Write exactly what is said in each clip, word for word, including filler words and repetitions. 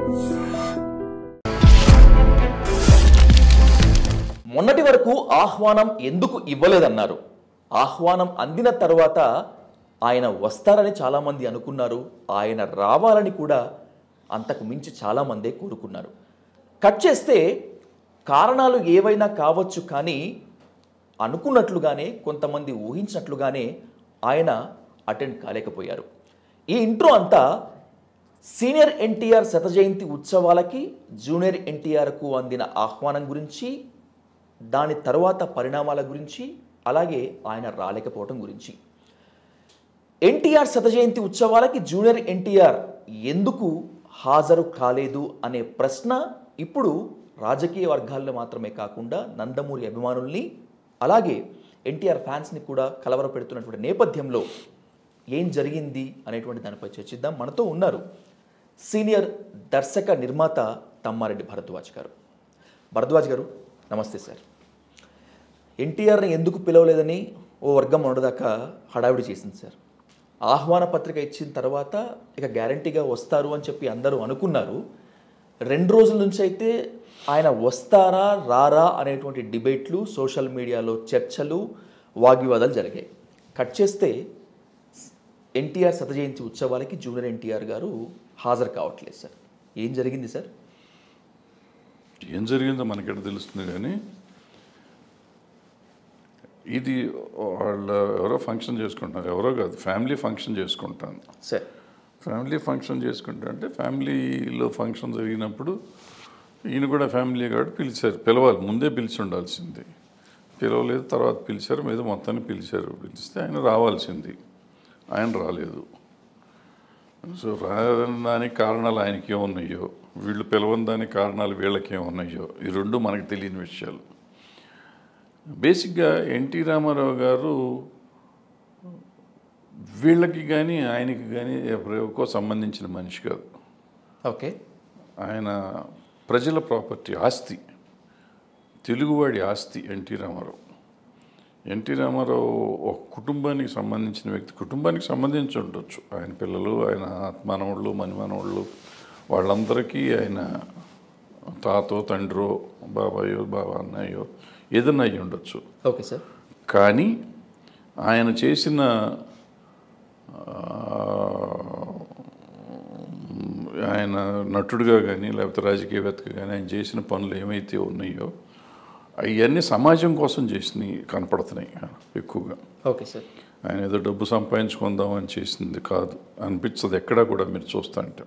మొన్నటి వరకు ఆహ్వానం ఎందుకు ఇవ్వలేదన్నారు. ఆహ్వానం అందిన తర్వాత ఆయన వస్తారని చాలామంది అనుకున్నారు. ఆయన రావాలని కూడా అంతకు మించి చాలామందే కోరుకున్నారు. కట్ చేస్తే కారణాలు ఏవైనా కావచ్చు, కానీ అనుకున్నట్లుగానే కొంతమంది ఊహించినట్లుగానే ఆయన అటెండ్ కాలేకపోయారు. ఈ ఇంట్రో అంతా సీనియర్ ఎన్టీఆర్ శత జయంతి ఉత్సవాలకి జూనియర్ ఎన్టీఆర్కు అందిన ఆహ్వానం గురించి, దాని తర్వాత పరిణామాల గురించి, అలాగే ఆయన రాలేకపోవడం గురించి. ఎన్టీఆర్ శత జయంతి ఉత్సవాలకి జూనియర్ ఎన్టీఆర్ ఎందుకు హాజరు కాలేదు అనే ప్రశ్న ఇప్పుడు రాజకీయ వర్గాల్లో మాత్రమే కాకుండా నందమూరి అభిమానుల్ని, అలాగే ఎన్టీఆర్ ఫ్యాన్స్ని కూడా కలవరపెడుతున్నటువంటి నేపథ్యంలో ఏం జరిగింది అనేటువంటి దానిపై చర్చిద్దాం. మనతో ఉన్నారు సీనియర్ దర్శక నిర్మాత తమ్మారెడ్డి భరద్వాజ్ గారు. భరద్వాజ్ గారు నమస్తే సార్. ఎన్టీఆర్ని ఎందుకు పిలవలేదని ఓ వర్గం ఉండదాకా హడావిడి చేసింది సార్. ఆహ్వాన పత్రిక ఇచ్చిన తర్వాత ఇక గ్యారంటీగా వస్తారు అని చెప్పి అందరూ అనుకున్నారు. రెండు రోజుల నుంచి అయితే ఆయన వస్తారా రారా అనేటువంటి డిబేట్లు, సోషల్ మీడియాలో చర్చలు, వాగ్వివాదాలు జరిగాయి. కట్ చేస్తే ఎన్టీఆర్ శత జయంతి ఉత్సవాలకి జూనియర్ ఎన్టీఆర్ గారు హాజరు కావట్లేదు సార్. ఏం జరిగింది సార్? ఏం జరిగిందో మనకెక్కడ తెలుస్తుంది, కానీ ఇది వాళ్ళ ఎవరో ఫంక్షన్ చేసుకుంటారు, ఎవరో కాదు ఫ్యామిలీ ఫంక్షన్ చేసుకుంటాను సార్. ఫ్యామిలీ ఫంక్షన్ చేసుకుంటా అంటే ఫ్యామిలీలో ఫంక్షన్ జరిగినప్పుడు ఈయన కూడా ఫ్యామిలీ కాబట్టి పిలిచారు. పిలవాలి, ముందే పిలిచి ఉండాల్సింది. పిలవలేదు, తర్వాత పిలిచారు, మీద మొత్తాన్ని పిలిచారు. పిలిస్తే ఆయన రావాల్సింది, ఆయన రాలేదు. సో రాని దానికి కారణాలు ఆయనకి ఏమున్నాయో, వీళ్ళు పిలవని దానికి కారణాలు వీళ్ళకి ఏమున్నాయో, ఈ రెండు మనకు తెలియని విషయాలు. బేసిక్గా ఎన్టీ రామారావు గారు వీళ్ళకి కానీ ఆయనకి కానీ ఎవరికో సంబంధించిన మనిషి కాదు. ఓకే. ఆయన ప్రజల ప్రాపర్టీ, ఆస్తి, తెలుగువాడి ఆస్తి ఎన్టీ రామారావు. ఎన్టీ రామారావు ఒక కుటుంబానికి సంబంధించిన వ్యక్తి. కుటుంబానికి సంబంధించి ఉండొచ్చు, ఆయన పిల్లలు, ఆయన మనవళ్ళు, మనిమనవాళ్ళు, వాళ్ళందరికీ ఆయన తాతో తండ్రో బాబాయో బాబా అన్నయ్యో ఏదన్నా అయ్యి ఉండొచ్చు. Okay sir. కానీ ఆయన చేసిన ఆయన నటుడుగా కానీ లేకపోతే రాజకీయవేత్తగా కానీ ఆయన చేసిన పనులు ఏమైతే ఉన్నాయో అవన్నీ సమాజం కోసం చేసినవి కనపడుతున్నాయి ఎక్కువగా. Okay sir. ఆయన ఏదో డబ్బు సంపాదించుకుందామని చేసింది కాదు అనిపించదు ఎక్కడా కూడా మీరు చూస్తా అంటే.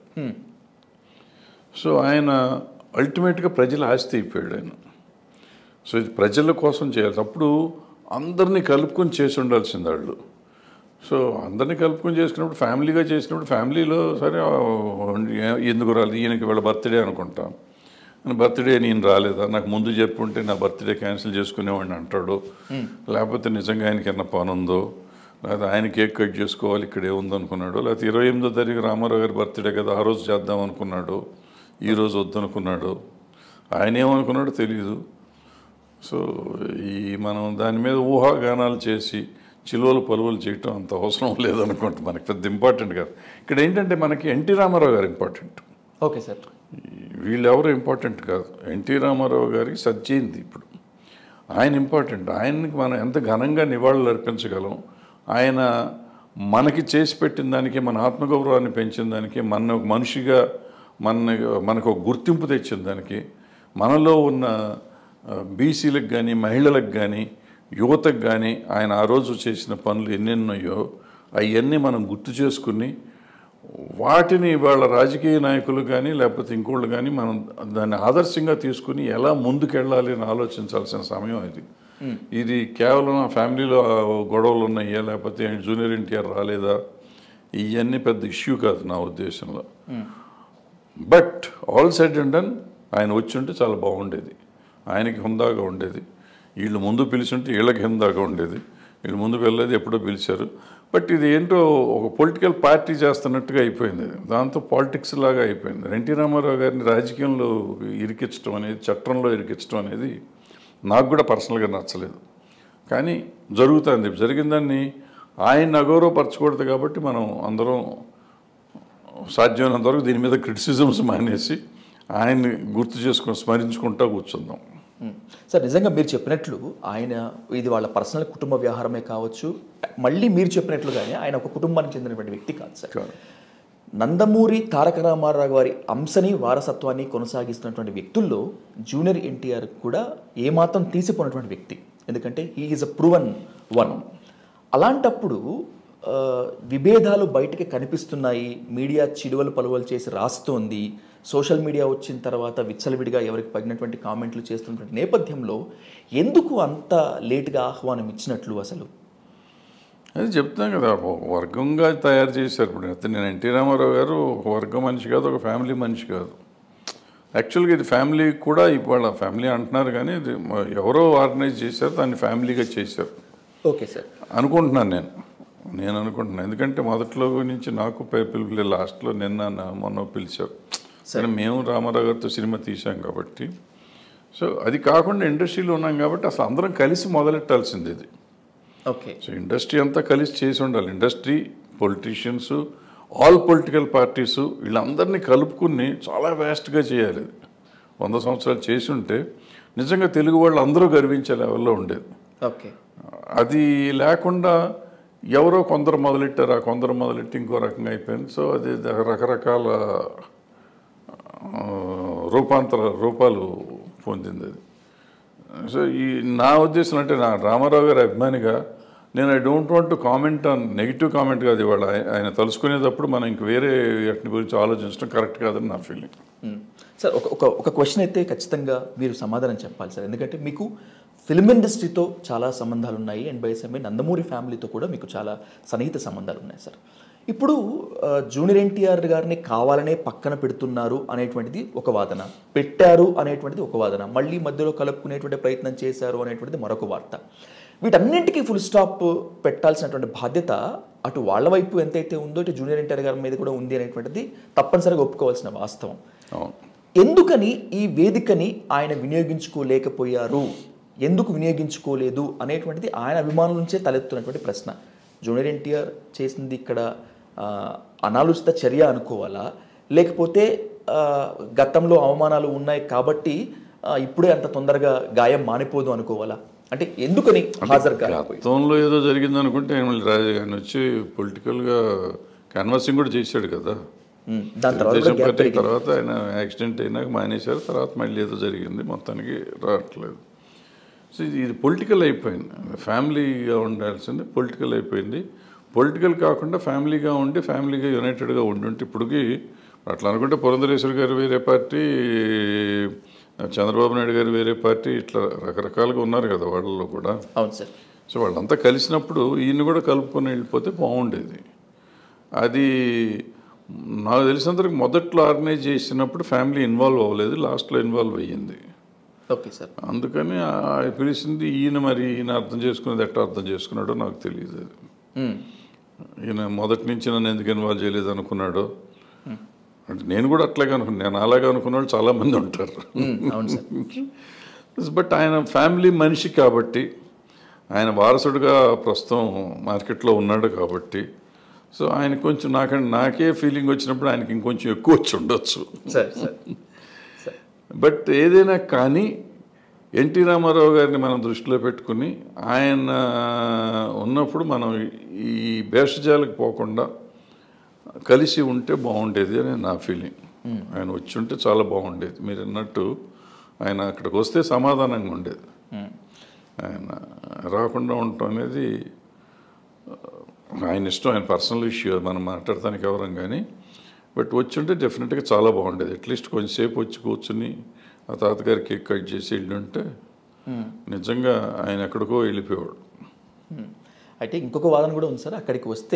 సో ఆయన అల్టిమేట్గా ప్రజల ఆస్తి అయిపోయాడు ఆయన. సో ఇది ప్రజల కోసం చేయాలి. అప్పుడు అందరినీ కలుపుకొని చేసి ఉండాల్సింది వాళ్ళు. సో అందరినీ కలుపుకొని చేసుకున్నప్పుడు, ఫ్యామిలీగా చేసినప్పుడు ఫ్యామిలీలో సరే ఎందుకు రాలేదు, ఈయనకి వాళ్ళ బర్త్డే అనుకుంటాం, బర్త్డే నేను రాలేదా, నాకు ముందు చెప్పుంటే నా బర్త్డే క్యాన్సిల్ చేసుకునేవాడిని అంటాడు. లేకపోతే నిజంగా ఆయనకి ఏమన్నా పని ఉందో, లేకపోతే ఆయన కేక్ కట్ చేసుకోవాలి ఇక్కడ ఏముందో అనుకున్నాడు, లేకపోతే ఇరవై ఎనిమిదో తారీఖు రామారావు గారి బర్త్డే కదా ఆ రోజు చేద్దాం అనుకున్నాడు, ఈరోజు వద్దనుకున్నాడు, ఆయన ఏమనుకున్నాడో తెలియదు. సో ఈ మనం దాని మీద ఊహాగానాలు చేసి చిలువలు పలువలు చేయటం అంత అవసరం లేదనుకుంటే మనకి పెద్ద ఇంపార్టెంట్ కాదు. ఇక్కడ ఏంటంటే మనకి ఎన్టీ రామారావు గారు ఇంపార్టెంట్. Okay sir. వీళ్ళెవరు ఇంపార్టెంట్ కాదు. ఎన్టీ రామారావు గారికి సజ్జయింది ఇప్పుడు, ఆయన ఇంపార్టెంట్. ఆయనకి మనం ఎంత ఘనంగా నివాళులు అర్పించగలం, ఆయన మనకి చేసి పెట్టిన దానికి, మన ఆత్మగౌరవాన్ని పెంచిన దానికి, మన ఒక మనిషిగా మన మనకు ఒక గుర్తింపు తెచ్చిన దానికి, మనలో ఉన్న బీసీలకు కానీ మహిళలకు కానీ యువతకు కానీ ఆయన ఆ రోజు చేసిన పనులు ఎన్నెన్నో అవన్నీ మనం గుర్తు చేసుకుని వాటిని వాళ్ళ రాజకీయ నాయకులు కానీ లేకపోతే ఇంకోళ్ళు కానీ మనం దాన్ని ఆదర్శంగా తీసుకుని ఎలా ముందుకెళ్ళాలి అని ఆలోచించాల్సిన సమయం ఇది. ఇది కేవలం ఆ ఫ్యామిలీలో గొడవలు ఉన్నాయా, లేకపోతే జూనియర్ ఎన్టీఆర్ రాలేదా, ఇవన్నీ పెద్ద ఇష్యూ కాదు నా ఉద్దేశంలో. But all said and done ఆయన వచ్చి ఉంటే చాలా బాగుండేది, ఆయనకి హుందాగా ఉండేది. వీళ్ళు ముందు పిలిచుంటే వీళ్ళకి హుందాగా ఉండేది. వీళ్ళు ముందు వెళ్ళలేదు, ఎప్పుడో పిలిచారు. బట్ ఇది ఏంటో ఒక పొలిటికల్ పార్టీ చేస్తున్నట్టుగా అయిపోయింది, దాంతో పాలిటిక్స్ లాగా అయిపోయింది. ఎన్టీ రామారావు గారిని రాజకీయంలో ఇరికించడం అనేది, చట్టంలో ఇరికించడం అనేది నాకు కూడా పర్సనల్గా నచ్చలేదు. కానీ జరుగుతుంది, జరిగిన దాన్ని ఆయన అగౌరవపరచకూడదు కాబట్టి మనం అందరం సాధ్యమైనంత వరకు దీని మీద క్రిటిసిజమ్స్ మానేసి ఆయన్ని గుర్తు చేసుకొని స్మరించుకుంటా కూర్చుందాం. సార్, నిజంగా మీరు చెప్పినట్లు ఆయన ఇది వాళ్ళ పర్సనల్ కుటుంబ వ్యవహారమే కావచ్చు, మళ్ళీ మీరు చెప్పినట్లుగానే ఆయన ఒక కుటుంబానికి చెందినటువంటి వ్యక్తి కాదు సార్. నందమూరి తారక రామారావు గారి అంశని వారసత్వాన్ని కొనసాగిస్తున్నటువంటి వ్యక్తుల్లో జూనియర్ ఎన్టీఆర్ కూడా ఏమాత్రం తీసిపోయినటువంటి వ్యక్తి, ఎందుకంటే he is a proven one. అలాంటప్పుడు విభేదాలు బయటికి కనిపిస్తున్నాయి, మీడియా చిలువలు పలువలు చేసి రాస్తోంది, సోషల్ మీడియా వచ్చిన తర్వాత విచ్చలవిడిగా ఎవరికి పడినటువంటి కామెంట్లు చేస్తున్నటువంటి నేపథ్యంలో ఎందుకు అంత లేటుగా ఆహ్వానం ఇచ్చినట్లు? అసలు అది చెప్తాను కదా, ఒక వర్గంగా తయారు చేశారు. ఇప్పుడు అయితే నేను ఎన్టీ రామారావు గారు ఒక వర్గం మనిషి కాదు, ఒక ఫ్యామిలీ మనిషి కాదు. యాక్చువల్గా ఇది ఫ్యామిలీ కూడా ఇవాళ ఫ్యామిలీ అంటున్నారు, కానీ ఇది ఎవరో ఆర్గనైజ్ చేశారు, దాన్ని ఫ్యామిలీగా చేశారు. ఓకే సార్ అనుకుంటున్నాను నేను నేను అనుకుంటున్నాను ఎందుకంటే మొదట్లో నుంచి నాకు పిలుపులే, లాస్ట్లో నిన్న మొన్న పిలిచారు. సరే, మేము రామారావు గారితో సినిమా తీసాం కాబట్టి, సో అది కాకుండా ఇండస్ట్రీలో ఉన్నాం కాబట్టి అసలు అందరం కలిసి మొదలెట్టాల్సింది ఇది. ఓకే, సో ఇండస్ట్రీ అంతా కలిసి చేసి ఉండాలి. Industry, politicians, all political parties వీళ్ళందరినీ కలుపుకుని చాలా వ్యాస్ట్గా చేయాలి. వంద సంవత్సరాలు చేసి ఉంటే నిజంగా తెలుగు వాళ్ళు అందరూ గర్వించే లెవెల్లో ఉండేది. ఓకే, అది లేకుండా ఎవరో కొందరు మొదలెట్టారు, ఆ కొందరు మొదలెట్టి ఇంకో రకంగా అయిపోయింది. సో అది రకరకాల రూపాంతర రూపాలు పొందింది అది. సో ఈ నా ఉద్దేశం అంటే నా రామారావు గారి అభిమానిగా నేను I don't want to comment on negative comment కాదు. ఇవాళ ఆయన తలుసుకునేటప్పుడు మనం ఇంక వేరే వాటిని గురించి ఆలోచించడం కరెక్ట్ కాదని నా ఫీలింగ్. సార్, ఒక ఒక ఒక క్వశ్చన్ అయితే ఖచ్చితంగా మీరు సమాధానం చెప్పాలి సార్, ఎందుకంటే మీకు ఫిల్మ్ ఇండస్ట్రీతో చాలా సంబంధాలు ఉన్నాయి, అండ్ బై సమ్ నందమూరి ఫ్యామిలీతో కూడా మీకు చాలా సన్నిహిత సంబంధాలు ఉన్నాయి సార్. ఇప్పుడు జూనియర్ ఎన్టీఆర్ గారిని కావాలనే పక్కన పెడుతున్నారు అనేటువంటిది ఒక వాదన, పెట్టారు అనేటువంటిది ఒక వాదన, మళ్ళీ మధ్యలో కలుపుకునేటువంటి ప్రయత్నం చేశారు అనేటువంటిది మరొక వార్త. వీటన్నింటికీ ఫుల్ స్టాప్ పెట్టాల్సినటువంటి బాధ్యత అటు వాళ్ళ వైపు ఎంతైతే ఉందో ఇటు జూనియర్ ఎన్టీఆర్ గారి మీద కూడా ఉంది అనేటువంటిది తప్పనిసరిగా ఒప్పుకోవాల్సిన వాస్తవం. ఎందుకని ఈ వేదికని ఆయన వినియోగించుకోలేకపోయారు, ఎందుకు వినియోగించుకోలేదు అనేటువంటిది ఆయన అభిమానుల నుంచే తలెత్తున్నటువంటి ప్రశ్న. జూనియర్ ఎన్టీఆర్ చేసింది ఇక్కడ అనాలోచిత చర్య అనుకోవాలా, లేకపోతే గతంలో అవమానాలు ఉన్నాయి కాబట్టి ఇప్పుడే అంత తొందరగా గాయం మానిపోదు అనుకోవాలా? అంటే ఎందుకని హాజరు గతంలో ఏదో జరిగింది అనుకుంటే రాజధాని వచ్చి పొలిటికల్గా క్యాన్వాసింగ్ కూడా చేశాడు కదా. దాని తర్వాత తర్వాత ఆయన యాక్సిడెంట్ అయినాక మానేశారు, తర్వాత మళ్ళీ ఏదో జరిగింది, మొత్తానికి రావట్లేదు. సో ఇది పొలిటికల్ అయిపోయింది. ఫ్యామిలీగా ఉండాల్సింది పొలిటికల్ అయిపోయింది. పొలిటికల్ కాకుండా ఫ్యామిలీగా ఉండి ఫ్యామిలీగా యునైటెడ్గా ఉండుంటే ఇప్పటికి అట్లా అనుకుంటే పురంధరేశ్వరి గారు వేరే పార్టీ, చంద్రబాబు నాయుడు గారు వేరే పార్టీ, ఇట్లా రకరకాలుగా ఉన్నారు కదా వాళ్ళలో కూడా. అవును సార్. సో వాళ్ళంతా కలిసినప్పుడు ఈయన కూడా కలుపుకొని వెళ్ళిపోతే బాగుండేది. అది నాకు తెలిసినంతవరకు మొదట్లో ఆర్గనైజ్ చేసినప్పుడు ఫ్యామిలీ ఇన్వాల్వ్ అవ్వలేదు, లాస్ట్లో ఇన్వాల్వ్ అయ్యింది. Okay sir. అందుకని పిలిచింది ఈయన. మరి ఈయన అర్థం చేసుకునేది ఎట్లా అర్థం చేసుకున్నాడో నాకు తెలియదు. అది ఈయన మొదటి నుంచి నన్ను ఎందుకు ఇన్వాల్వ్ చేయలేదు అనుకున్నాడో, అంటే నేను కూడా అట్లాగే అనుకున్నాను. నేను అలాగే అనుకున్న వాళ్ళు చాలామంది ఉంటారు. బట్ ఆయన ఫ్యామిలీ మనిషి కాబట్టి, ఆయన వారసుడుగా ప్రస్తుతం మార్కెట్లో ఉన్నాడు కాబట్టి, సో ఆయన కొంచెం నాకంటే నాకే ఫీలింగ్ వచ్చినప్పుడు ఆయనకి ఇంకొంచెం ఎక్కువ వచ్చి ఉండొచ్చు. బట్ ఏదైనా కానీ ఎన్టీ రామారావు గారిని మనం దృష్టిలో పెట్టుకుని ఆయన ఉన్నప్పుడు మనం ఈ భేషజాలకు పోకుండా కలిసి ఉంటే బాగుండేది అని నా ఫీలింగ్. ఆయన వచ్చి ఉంటే చాలా బాగుండేది. మీరు అన్నట్టు ఆయన అక్కడికి వస్తే సమాధానంగా ఉండేది. ఆయన రాకుండా ఉండటం అనేది ఆయన ఇష్టం, ఆయన పర్సనల్ ఇష్యూ, మనం మాట్లాడటానికి ఎవరం. కానీ బట్ వచ్చి ఉంటే డెఫినెట్గా చాలా బాగుండేది. అట్లీస్ట్ కొంచెంసేపు వచ్చి కూర్చుని ఆ తాతగారి కేక్ కట్ చేసి వెళ్ళి ఉంటే నిజంగా ఆయన ఎక్కడికో వెళ్ళిపోయాడు. అయితే ఇంకొక వాదన కూడా ఉంది సార్, అక్కడికి వస్తే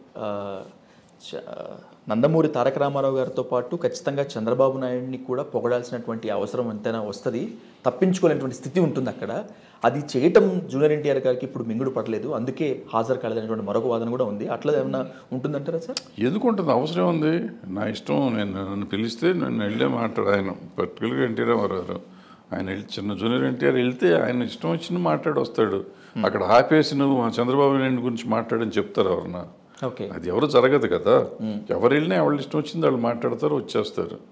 నందమూరి తారక రామారావు గారితో పాటు ఖచ్చితంగా చంద్రబాబు నాయుడిని కూడా పొగడాల్సినటువంటి అవసరం ఎంతైనా వస్తుంది, తప్పించుకోలేనటువంటి స్థితి ఉంటుంది అక్కడ. అది చేయటం జూనియర్ ఎన్టీఆర్ గారికి ఇప్పుడు మింగుడు పడలేదు, అందుకే హాజరు కాలేదనేటువంటి మరొక వాదన కూడా ఉంది. అట్లా ఏమన్నా ఉంటుందంటారా సార్? ఎందుకు ఉంటుంది, అవసరం ఉంది. నా ఇష్టం, నేను నన్ను పిలిస్తే నన్ను వెళ్ళే మాట్లాడు. ఆయన పర్టికులర్గా ఎన్టీ రామారావు ఆయన వెళ్ళి చిన్న జూనియర్ ఎన్టీఆర్ వెళ్తే ఆయన ఇష్టం వచ్చిన మాట్లాడి వస్తాడు. అక్కడ ఆపేసి నువ్వు చంద్రబాబు నాయుడు గురించి మాట్లాడని చెప్తారు ఎవరన్నా? అది ఎవరు జరగదు కదా. ఎవరు వెళ్ళినా ఎవరు ఇష్టం వచ్చింది వాళ్ళు మాట్లాడతారు, వచ్చేస్తారు.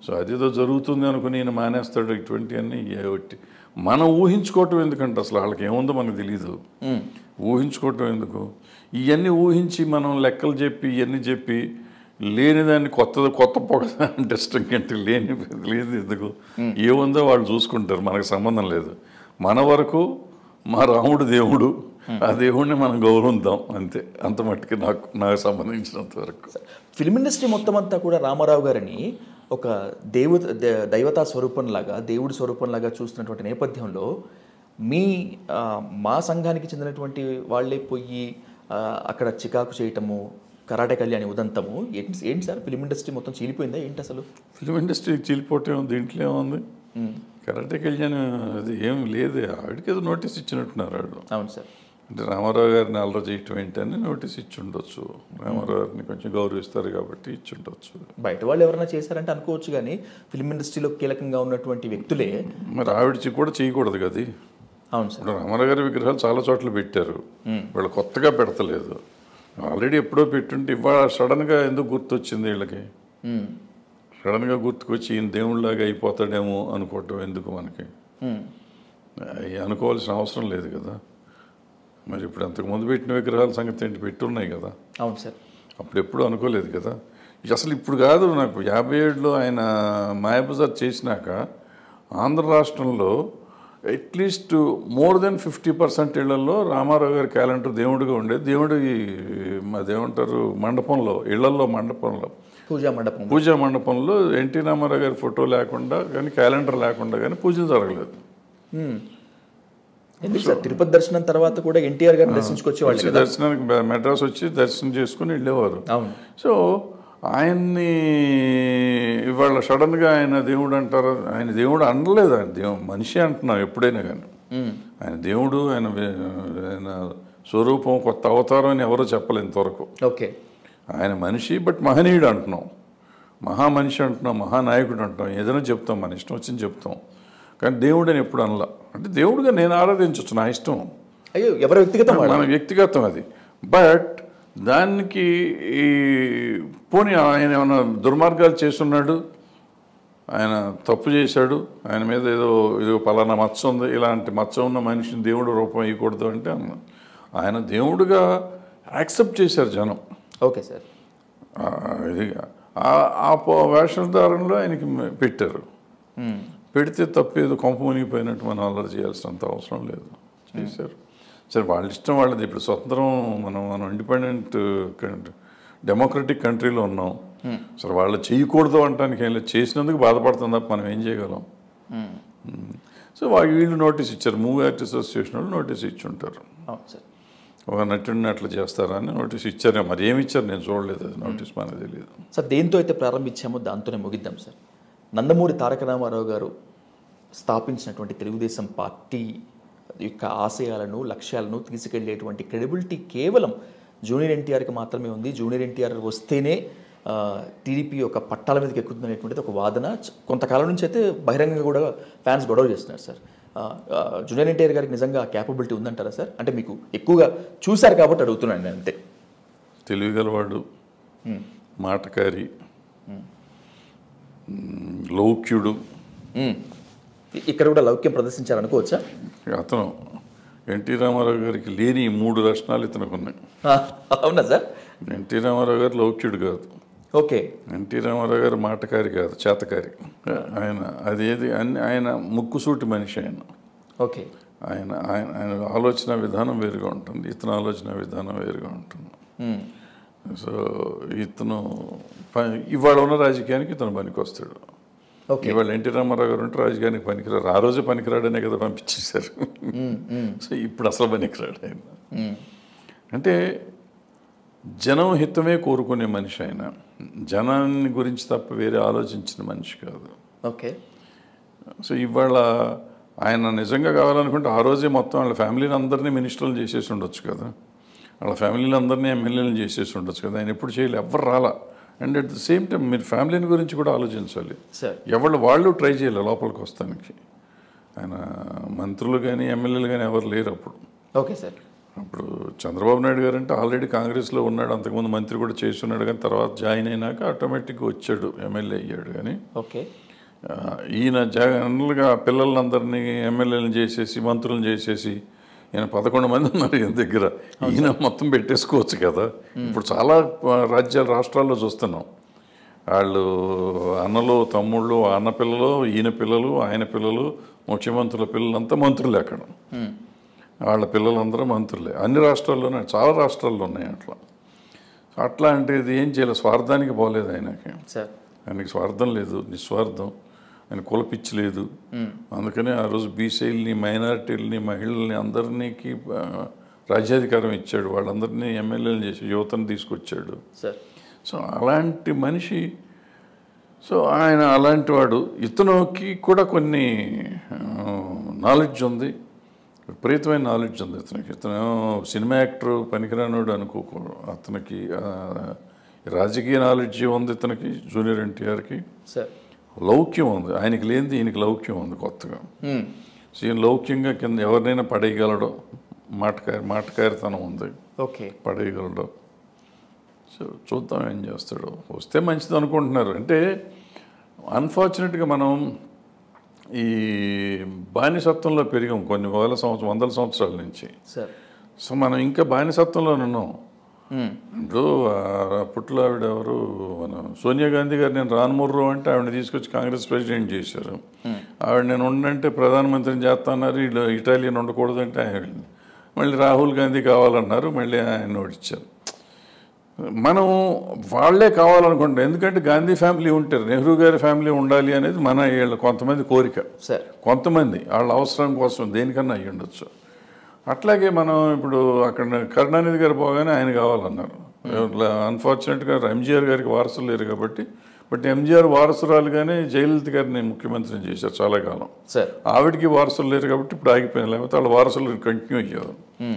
సో అదేదో జరుగుతుంది అనుకుని ఈయన మానేస్తాడు ఇటువంటి అన్నీ ఒకటి మనం ఊహించుకోవటం ఎందుకంటే అసలు వాళ్ళకి ఏముందో మనకు తెలీదు. ఊహించుకోవటం ఎందుకు? ఇవన్నీ ఊహించి మనం లెక్కలు చెప్పి ఇవన్నీ చెప్పి లేని దాన్ని కొత్త కొత్త పొగ అంటే ఇష్టం కంటే లేని లేదు ఎందుకు? ఏముందో వాళ్ళు చూసుకుంటారు, మనకు సంబంధం లేదు. మన వరకు మా రాముడు దేవుడు, ఆ దేవుడిని మనం గౌరవిద్దాం అంతే. అంత మట్టుకు నాకు నాకు సంబంధించినంత వరకు. ఫిల్మ్ ఇండస్ట్రీ మొత్తం అంతా కూడా రామారావు గారిని ఒక దేవ దైవతా స్వరూపంలాగా, దేవుడి స్వరూపంలాగా చూస్తున్నటువంటి నేపథ్యంలో మీ మా సంఘానికి చెందినటువంటి వాళ్ళే పోయి అక్కడ చికాకు చేయటము, కరాటే కళ్యాణి ఉదంతము ఏంటి ఏంటి సార్? ఫిల్మ్ ఇండస్ట్రీ మొత్తం చీలిపోయిందా ఏంటి అసలు? ఫిల్మ్ ఇండస్ట్రీ చీలిపోవటం దీంట్లో ఏముంది? కరాటే కళ్యాణి అది ఏం లేదు, ఆవిడకి ఏదో నోటీస్ ఇచ్చినట్టున్నారు వాళ్ళు. అవును సార్. అంటే రామారావు గారిని అల్లరి చేయటం ఏంటని నోటీస్ ఇచ్చి ఉండొచ్చు. రామారావు గారిని కొంచెం గౌరవిస్తారు కాబట్టి ఇచ్చి ఉండొచ్చు. బయట వాళ్ళు ఎవరైనా చేశారంటే అనుకోవచ్చు, కానీ ఫిల్మ్ ఇండస్ట్రీలో కీలకంగా ఉన్నటువంటి వ్యక్తులే మరి ఆవిడ కూడా చేయకూడదు కదా. అవును సార్. ఇప్పుడు రామారావు గారి విగ్రహాలు చాలా చోట్ల పెట్టారు, వాళ్ళు కొత్తగా పెడతలేదు. ఆల్రెడీ ఎప్పుడో పెట్టుంటే ఇవాళ సడన్గా ఎందుకు గుర్తొచ్చింది వీళ్ళకి? సడన్గా గుర్తుకొచ్చి ఈయన దేవుళ్ళలాగా అయిపోతాడేమో అనుకోవటం ఎందుకు మనకి? అనుకోవాల్సిన అవసరం లేదు కదా. మరి ఇప్పుడు అంతకుముందు పెట్టిన విగ్రహాల సంగతి ఏంటి? పెట్టున్నాయి కదా. అవును సార్. అప్పుడు ఎప్పుడు అనుకోలేదు కదా. అసలు ఇప్పుడు కాదు, నాకు యాభై ఏడులో ఆయన మాయాబజార్ చేసినాక ఆంధ్ర రాష్ట్రంలో at least more than fifty percent ఇళ్లలో రామారావు గారి క్యాలెండర్ దేవుడిగా ఉండేది. దేవుడి అదేమంటారు మండపంలో, ఇళ్లలో మండపంలో, పూజా మండపం పూజా మండపంలో ఎన్టీ రామారావు గారి ఫోటో లేకుండా కానీ, క్యాలెండర్ లేకుండా కానీ పూజలు జరగలేదు. ఎందుకు సార్? తిరుపతి దర్శనం తర్వాత కూడా ఎన్టీఆర్ గారిని దర్శించుకొచ్చేవాళ్ళు, దర్శనానికి మెడ్రాస్ వచ్చి దర్శనం చేసుకుని వెళ్ళేవారు. అవును. సో ఆయన్ని ఇవాళ సడన్గా ఆయన దేవుడు అంటారు. ఆయన దేవుడు అనలేదు, ఆయన దేవుడు మనిషి అంటున్నాం ఎప్పుడైనా కానీ. ఆయన దేవుడు, ఆయన ఆయన స్వరూపం, కొత్త అవతారం అని ఎవరో చెప్పలేదు ఇంతవరకు. ఓకే. ఆయన మనిషి, బట్ మహనీయుడు అంటున్నాం, మహామనిషి అంటున్నాం, మహానాయకుడు అంటున్నాం, ఏదైనా చెప్తాం, మన ఇష్టం వచ్చింది చెప్తాం. కానీ దేవుడు అని ఎప్పుడు అనలా. అంటే దేవుడుగా నేను ఆరాధించవచ్చు, నా ఇష్టం. అయ్యో, ఎవరి వ్యక్తిగతం, మన వ్యక్తిగతం అది. బట్ దానికి ఈ పోనీ ఆయన ఏమైనా దుర్మార్గాలు చేస్తున్నాడు, ఆయన తప్పు చేశాడు, ఆయన మీద ఏదో ఏదో పలానా మచ్చ ఉంది, ఇలాంటి మచ్చ ఉన్న మనిషిని దేవుడు రూపం వేయకూడదు అంటే ఆయన దేవుడుగా యాక్సెప్ట్ చేశారు జనం. Okay sir. ఇది ఆ వేషధారంలో ఆయనకి పెట్టారు. పెడితే తప్పేదో కొంప మునిగిపోయినట్టు మనం అల్లరి చేయాల్సినంత అవసరం లేదు, చేశారు. సరే, వాళ్ళ ఇష్టం వాళ్ళది. ఇప్పుడు స్వతంత్రం, మనం మనం ఇండిపెండెంట్ డెమోక్రటిక్ కంట్రీలో ఉన్నాం. సరే, వాళ్ళు చేయకూడదు అంటానికి ఏం లేదు, చేసినందుకు బాధపడుతుంది తప్ప మనం ఏం చేయగలం? సో వీళ్ళు నోటీస్ ఇచ్చారు, మూవీ ఆర్టిస్ట్ అసోసియేషన్ వాళ్ళు నోటీస్ ఇచ్చి ఉంటారు. ఒక నటుడిని అట్లా చేస్తారా అని నోటీస్ ఇచ్చారే, మరి ఏమి ఇచ్చారు నేను చూడలేదు, అది నోటీస్ మనకు తెలియదు. సార్, దేంతో అయితే ప్రారంభించామో దాంతోనే ముగిద్దాం సార్. నందమూరి తారక రామారావు గారు స్థాపించినటువంటి తెలుగుదేశం పార్టీ యొక్క ఆశయాలను, లక్ష్యాలను తీసుకెళ్లేటువంటి క్రెడిబిలిటీ కేవలం జూనియర్ ఎన్టీఆర్కి మాత్రమే ఉంది. జూనియర్ ఎన్టీఆర్ వస్తేనే టీడీపీ ఒక పట్టాల మీదకి ఎక్కుతుంది అనేటువంటిది ఒక వాదన కొంతకాలం నుంచి అయితే బహిరంగంగా కూడా ఫ్యాన్స్ గొడవ చేస్తున్నారు సార్. జూనియర్ ఎన్టీఆర్ గారికి నిజంగా క్యాపబిలిటీ ఉందంటారా సార్? అంటే మీకు ఎక్కువగా చూశారు కాబట్టి అడుగుతున్నాను నేను అంతే. తెలివిగలవాడు, మాటకారి, లౌక్యుడు. ఇక్కడ కూడా లౌక్యం ప్రదర్శించారనుకోవచ్చా? అతను ఎన్టీ రామారావు గారికి లేని మూడు లక్షణాలు ఇతనికి ఉన్నాయి. అవునా సార్? ఎన్టీ రామారావు గారు లౌక్యుడు కాదు. ఓకే. ఎన్టీ రామారావు గారు మాటకారి కాదు, చేతకారి. ఆయన అదేది అన్ని ఆయన ముక్కుసూటి మనిషి ఆయన. ఓకే. ఆయన ఆయన ఆయన ఆలోచన విధానం వేరుగా ఉంటుంది, ఇతను ఆలోచన విధానం వేరుగా ఉంటుంది. సో ఇతను ఇవాళ ఉన్న రాజకీయానికి ఇతను పనికి వస్తాడు. ఇవాళ ఎన్టీ రామారావు గారు ఉంటే రాజకీయానికి పనికిరారు. ఆ రోజే పనికిరాడనే కదా పంపించేశారు. సో ఇప్పుడు అసలు పనికిరాడు ఆయన. అంటే జనం హితమే కోరుకునే మనిషి ఆయన, జనాన్ని గురించి తప్ప వేరే ఆలోచించిన మనిషి కాదు. ఓకే. సో ఇవాళ ఆయన నిజంగా కావాలనుకుంటే ఆ రోజే మొత్తం వాళ్ళ ఫ్యామిలీని అందరినీ మినిస్టర్లు చేసేసి ఉండొచ్చు కదా, వాళ్ళ ఫ్యామిలీని అందరినీ ఎమ్మెల్యేలు చేసేసి ఉండొచ్చు కదా. ఆయన ఎప్పుడు చేయలేదు, ఎవరు రాలా. And at the same time మీరు ఫ్యామిలీని గురించి కూడా ఆలోచించాలి. ఎవరు వాళ్ళు ట్రై చేయాలి లోపలికి వస్తానికి. ఆయన మంత్రులు కానీ ఎమ్మెల్యేలు కానీ ఎవరు లేరు అప్పుడు. Okay sir. అప్పుడు చంద్రబాబు నాయుడు గారు అంటే ఆల్రెడీ కాంగ్రెస్లో ఉన్నాడు, అంతకుముందు మంత్రి కూడా చేస్తున్నాడు, కానీ తర్వాత జాయిన్ అయినాక ఆటోమేటిక్గా వచ్చాడు, ఎమ్మెల్యే అయ్యాడు. కానీ ఓకే ఈయన జనరల్గా పిల్లలందరినీ ఎమ్మెల్యేలను చేసేసి మంత్రులను చేసేసి, ఈయన పదకొండు మంది ఉన్నారు ఈయన దగ్గర, ఈయన మొత్తం పెట్టేసుకోవచ్చు కదా. ఇప్పుడు చాలా రాజ్యాలు రాష్ట్రాల్లో చూస్తున్నాం, వాళ్ళు అన్నలు తమ్ముళ్ళు, అన్న పిల్లలు, ఈయన పిల్లలు, ఆయన పిల్లలు, ముఖ్యమంత్రుల పిల్లలంతా మంత్రులే అక్కడ, వాళ్ళ పిల్లలందరూ మంత్రులే. అన్ని రాష్ట్రాల్లోనే, చాలా రాష్ట్రాల్లో ఉన్నాయి అట్లా. అట్లాంటిది ఏం చేయలేదు, స్వార్థానికి పోలేదు ఆయనకి. ఆయనకి స్వార్థం లేదు, నిస్వార్థం. ఆయన కులపిచ్చి లేదు. అందుకనే ఆ రోజు బీసీలని, మైనారిటీలని, మహిళల్ని అందరికీ రాజ్యాధికారం ఇచ్చాడు, వాళ్ళందరినీ ఎమ్మెల్యేలు చేసి యువతను తీసుకొచ్చాడు. సో అలాంటి మనిషి, సో ఆయన అలాంటి వాడు. ఇతనుకి కూడా కొన్ని నాలెడ్జ్ ఉంది, విపరీతమైన నాలెడ్జ్ ఉంది ఇతనికి. ఇతను సినిమా యాక్టర్ పనికిరానోడు అనుకోకూడదు, అతనికి రాజకీయ నాలెడ్జ్ ఉంది ఇతనికి. జూనియర్ ఎన్టీఆర్కి లౌక్యం ఉంది, ఆయనకి లేనిది ఈయనకి లౌక్యం ఉంది కొత్తగా. సో ఈయన లౌక్యంగా కింద ఎవరినైనా పడేయగలడు, మాటకారి మాటకారితనం ఉంది, ఓకే పడేయగలడు. సో చూద్దాం ఏం చేస్తాడు, వస్తే మంచిది అనుకుంటున్నారు. అంటే అన్ఫార్చునేట్గా మనం ఈ బానిసత్వంలో పెరిగాం కొన్ని వేల సంవత్సరం వందల సంవత్సరాల నుంచి. సో మనం ఇంకా బానిసత్వంలో ఉన్నాం. ఇప్పుడు అప్పట్లో ఆవిడ ఎవరు, మన సోనియా గాంధీ గారు నేను రానుముర్రు అంటే ఆవిడని తీసుకొచ్చి కాంగ్రెస్ ప్రెసిడెంట్ చేశారు. ఆవిడ నేను ఉండంటే ప్రధానమంత్రిని చేస్తాన్నారు, వీళ్ళు ఇటాలియన్ ఉండకూడదంటే ఆయన మళ్ళీ రాహుల్ గాంధీ కావాలన్నారు, మళ్ళీ ఆయన ఓడిచ్చారు. మనం వాళ్ళే కావాలనుకుంటాం, ఎందుకంటే గాంధీ ఫ్యామిలీ ఉంటారు, నెహ్రూ గారి ఫ్యామిలీ ఉండాలి అనేది మన వీళ్ళ కొంతమంది కోరిక, కొంతమంది వాళ్ళ అవసరం కోసం దేనికన్నా అయ్యి ఉండొచ్చు. అట్లాగే మనం ఇప్పుడు అక్కడ కరుణానిధి గారు పోగానే ఆయన కావాలన్నారు. అన్ఫార్చునేట్గా ఎంజీఆర్ గారికి వారసులు లేరు కాబట్టి, బట్ ఎంజీఆర్ వారసురాలుగానే జయలలిత గారిని ముఖ్యమంత్రిని చేశారు చాలా కాలం. ఆవిడికి వారసులు లేరు కాబట్టి ఇప్పుడు ఆగిపోయింది, లేకపోతే వాళ్ళ వారసులు కంటిన్యూ అయ్యారు.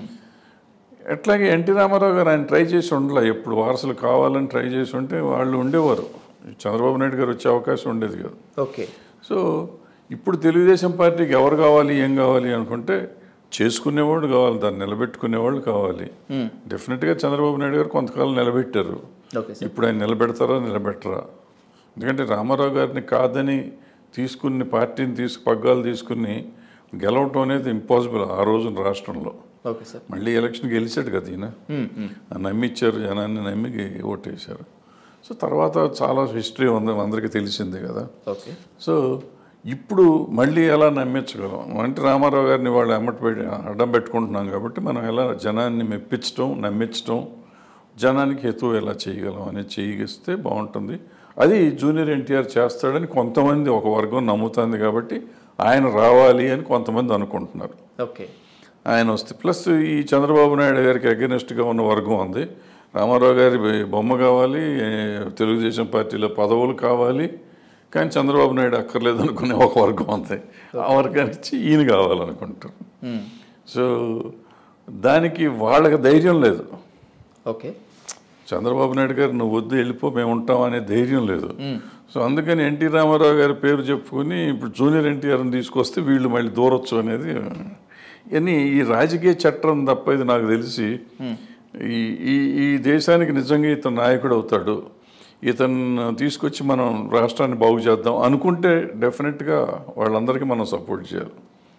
అట్లాగే ఎన్టీ రామారావు గారు ఆయన ట్రై చేసి ఉండలే, ఎప్పుడు వారసులు కావాలని ట్రై చేసి ఉంటే వాళ్ళు ఉండేవారు, చంద్రబాబు నాయుడు గారు వచ్చే అవకాశం ఉండేది కాదు. ఓకే సో ఇప్పుడు తెలుగుదేశం పార్టీకి ఎవరు కావాలి, ఏం కావాలి అనుకుంటే చేసుకునేవాళ్ళు కావాలి, దాన్ని నిలబెట్టుకునేవాళ్ళు కావాలి. డెఫినెట్గా చంద్రబాబు నాయుడు గారు కొంతకాలం నిలబెట్టారు, ఇప్పుడు ఆయన నిలబెడతారా నిలబెట్టరా? ఎందుకంటే రామారావు గారిని కాదని తీసుకుని పార్టీని తీసుకు పగ్గాలు తీసుకుని గెలవటం అనేది ఇంపాసిబుల్ ఆ రోజున రాష్ట్రంలో. మళ్ళీ ఎలక్షన్ గెలిచాడు కదా ఈయన, నమ్మిచ్చారు, జనాన్ని నమ్మి ఓటేశారు. సో తర్వాత చాలా హిస్టరీ ఉంది, అందరికీ తెలిసిందే కదా. సో ఇప్పుడు మళ్ళీ ఎలా నమ్మించగలం అంటే రామారావు గారిని వాళ్ళు ఎమ్మటి పెట్టి అడ్డం పెట్టుకుంటున్నాం కాబట్టి మనం ఎలా జనాన్ని మెప్పించడం, నమ్మించడం, జనానికి హేతు ఎలా చేయగలం అనేది చేయగిస్తే బాగుంటుంది. అది జూనియర్ ఎన్టీఆర్ చేస్తాడని కొంతమంది ఒక వర్గం నమ్ముతుంది కాబట్టి ఆయన రావాలి అని కొంతమంది అనుకుంటున్నారు. ఓకే ఆయన వస్తే ప్లస్ ఈ చంద్రబాబు నాయుడు గారికి అగెనిస్ట్గా ఉన్న వర్గం ఉంది, రామారావు గారి బొమ్మ కావాలి, తెలుగుదేశం పార్టీలో పదవులు కావాలి, కానీ చంద్రబాబు నాయుడు అక్కర్లేదు అనుకునే ఒక వర్గం ఉంది, ఆ వర్గానికి ఈయన కావాలనుకుంటారు. సో దానికి వాళ్ళకి ధైర్యం లేదు. ఓకే చంద్రబాబు నాయుడు గారు నువ్వు వద్దు వెళ్ళిపో మేము ఉంటాం అనే ధైర్యం లేదు. సో అందుకని ఎన్టీ రామారావు గారి పేరు చెప్పుకుని ఇప్పుడు జూనియర్ ఎన్టీఆర్ని తీసుకొస్తే వీళ్ళు మళ్ళీ దూరొచ్చు అనేది ఇవన్నీ ఈ రాజకీయ చట్టం తప్ప ఇది నాకు తెలిసి ఈ ఈ ఈ దేశానికి నిజంగా ఇతను నాయకుడు అవుతాడు, ఇతను తీసుకొచ్చి మనం రాష్ట్రాన్ని బాగు చేద్దాం అనుకుంటే డెఫినెట్గా వాళ్ళందరికీ మనం సపోర్ట్ చేయాలి.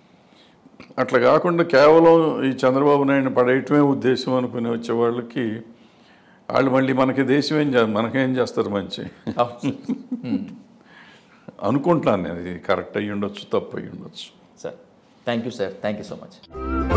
అట్లా కాకుండా కేవలం ఈ చంద్రబాబు నాయుడిని పడేయటమే ఉద్దేశం అనుకుని వచ్చే వాళ్ళకి వాళ్ళు మళ్ళీ మనకి దేశం ఏం చే మనకేం చేస్తారు మంచి అనుకుంటున్నాను నేను. ఇది కరెక్ట్ అయ్యి ఉండొచ్చు, తప్పు అయ్యి ఉండొచ్చు. Sir thank you sir, thank you so much.